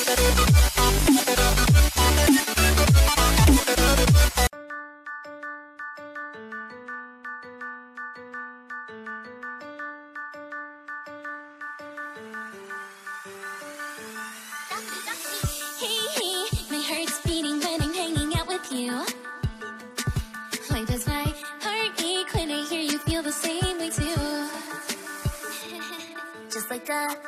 My heart's beating when I'm hanging out with you. Why does my heart ache when I hear you feel the same way too? Just like a